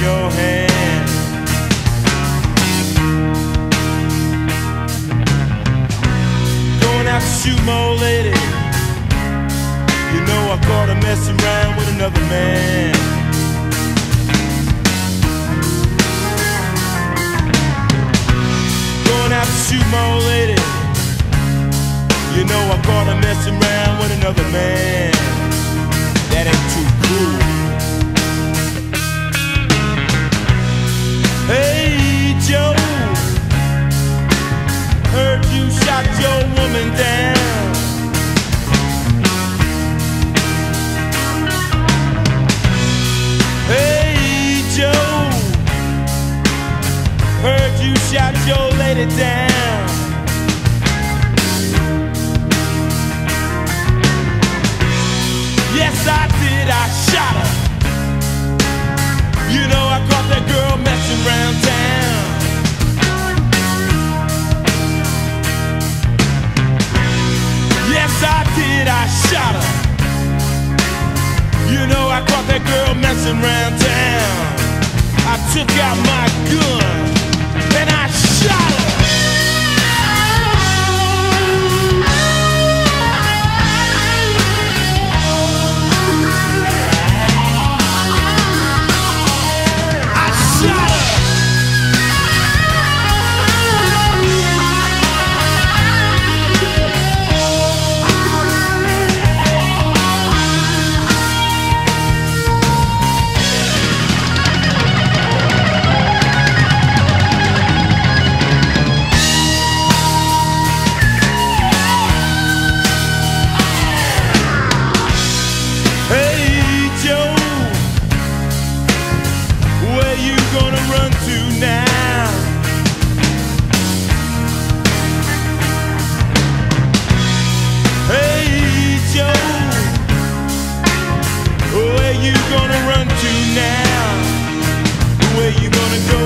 your hand. Going out to shoot my old lady. You know I caught her messing around with another man. Going out to shoot my old lady. You know I caught her messing around with another man. That ain't too cool. Hey Joe, heard you shot your woman down. Hey Joe, heard you shot your lady down. Yes, I did, I shot her. You know I caught that girl messing around town. Yes, I did, I shot her. You know I caught that girl messing around town. I took out my gun and I shot her. Where you gonna run to now? Where you gonna go?